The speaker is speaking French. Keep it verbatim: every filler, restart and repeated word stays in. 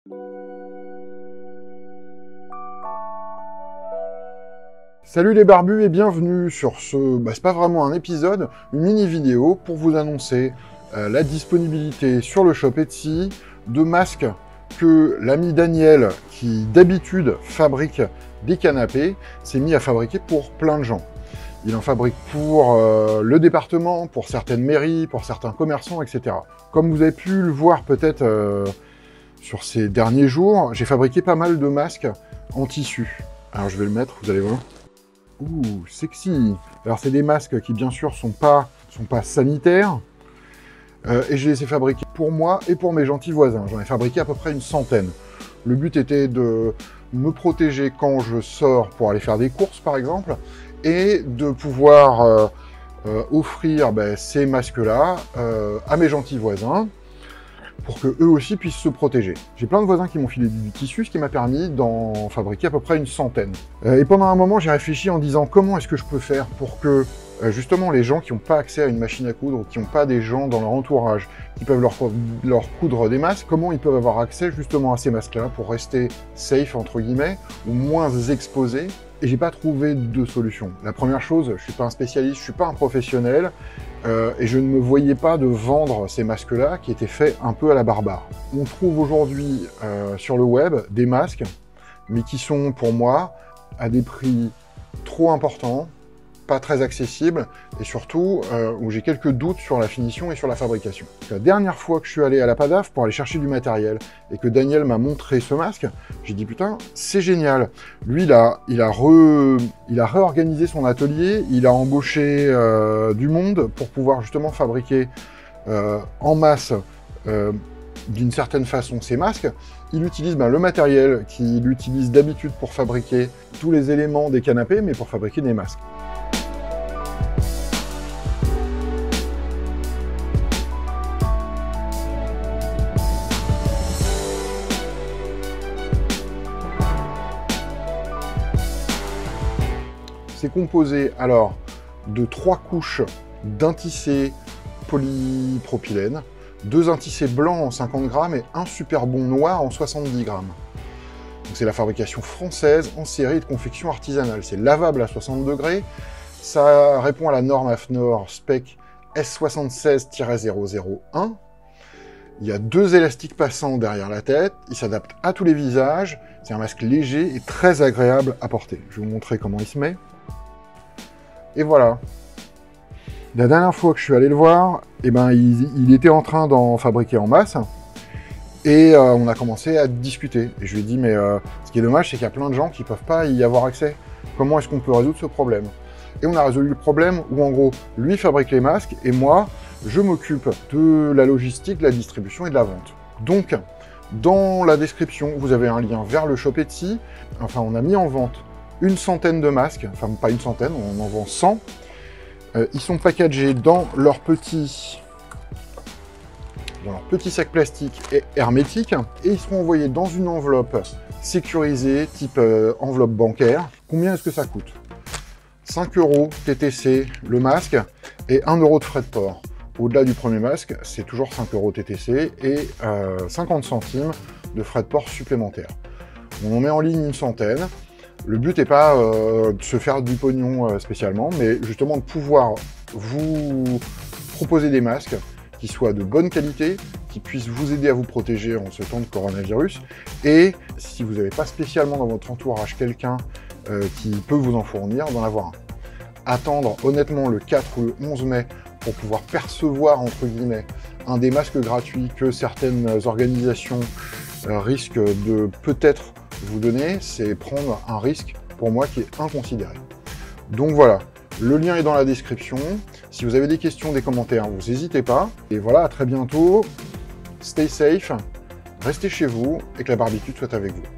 Salut les barbus et bienvenue sur ce, bah, c'est pas vraiment un épisode, une mini vidéo pour vous annoncer euh, la disponibilité sur le shop Etsy de masques que l'ami Daniel, qui d'habitude fabrique des canapés, s'est mis à fabriquer pour plein de gens. Il en fabrique pour euh, le département, pour certaines mairies, pour certains commerçants, et cetera. Comme vous avez pu le voir peut-être euh, sur ces derniers jours, j'ai fabriqué pas mal de masques en tissu. Alors je vais le mettre, vous allez voir. Ouh, sexy. Alors c'est des masques qui bien sûr sont pas, sont pas sanitaires. Euh, et je les ai fabriqués pour moi et pour mes gentils voisins. J'en ai fabriqué à peu près une centaine. Le but était de me protéger quand je sors pour aller faire des courses par exemple, et de pouvoir euh, euh, offrir ben, ces masques-là euh, à mes gentils voisins, pour que eux aussi puissent se protéger. J'ai plein de voisins qui m'ont filé du tissu, ce qui m'a permis d'en fabriquer à peu près une centaine. Euh, et pendant un moment, j'ai réfléchi en disant comment est-ce que je peux faire pour que euh, justement les gens qui n'ont pas accès à une machine à coudre, ou qui n'ont pas des gens dans leur entourage qui peuvent leur, leur coudre des masques, comment ils peuvent avoir accès justement à ces masques-là pour rester safe entre guillemets, ou moins exposés. Et j'ai pas trouvé de solution. La première chose, je suis pas un spécialiste, je suis pas un professionnel, euh, et je ne me voyais pas de vendre ces masques-là qui étaient faits un peu à la barbare. On trouve aujourd'hui euh, sur le web des masques, mais qui sont pour moi à des prix trop importants, pas très accessibles, et surtout euh, où j'ai quelques doutes sur la finition et sur la fabrication. La dernière fois que je suis allé à la Padaf pour aller chercher du matériel, et que Daniel m'a montré ce masque, j'ai dit putain, c'est génial. Lui, il a, il, a re, il a réorganisé son atelier, il a embauché euh, du monde pour pouvoir justement fabriquer euh, en masse, euh, d'une certaine façon, ces masques. Il utilise ben, le matériel qu'il utilise d'habitude pour fabriquer tous les éléments des canapés, mais pour fabriquer des masques. C'est composé alors de trois couches d'un tissé polypropylène, deux un tissé blanc en cinquante grammes et un super bon noir en soixante-dix grammes. C'est la fabrication française en série de confection artisanale. C'est lavable à soixante degrés, ça répond à la norme A F N O R Spec S soixante-seize zéro zéro un. Il y a deux élastiques passants derrière la tête, il s'adapte à tous les visages, c'est un masque léger et très agréable à porter. Je vais vous montrer comment il se met. Et voilà. La dernière fois que je suis allé le voir, eh ben, il, il était en train d'en fabriquer en masse. Et euh, on a commencé à discuter. Et je lui ai dit, mais euh, ce qui est dommage, c'est qu'il y a plein de gens qui ne peuvent pas y avoir accès. Comment est-ce qu'on peut résoudre ce problème? Et on a résolu le problème où, en gros, lui fabrique les masques et moi, je m'occupe de la logistique, de la distribution et de la vente. Donc, dans la description, vous avez un lien vers le shop Etsy. Enfin, on a mis en vente une centaine de masques, enfin pas une centaine, on en vend cent. Euh, ils sont packagés dans leur petit, dans leur petit sac plastique et hermétique, et ils seront envoyés dans une enveloppe sécurisée, type euh, enveloppe bancaire. Combien est-ce que ça coûte? cinq euros T T C le masque, et un euro de frais de port. Au-delà du premier masque, c'est toujours cinq euros T T C, et euh, cinquante centimes de frais de port supplémentaires. On en met en ligne une centaine. Le but n'est pas euh, de se faire du pognon euh, spécialement, mais justement de pouvoir vous proposer des masques qui soient de bonne qualité, qui puissent vous aider à vous protéger en ce temps de coronavirus, et si vous n'avez pas spécialement dans votre entourage quelqu'un euh, qui peut vous en fournir, d'en avoir un. Attendre honnêtement le quatre ou le onze mai pour pouvoir percevoir, entre guillemets, un des masques gratuits que certaines organisations euh, risquent de peut-être vous donner, c'est prendre un risque pour moi qui est inconsidéré. Donc voilà, le lien est dans la description. Si vous avez des questions, des commentaires, vous n'hésitez pas. Et voilà, à très bientôt. Stay safe, restez chez vous et que la barbitude soit avec vous.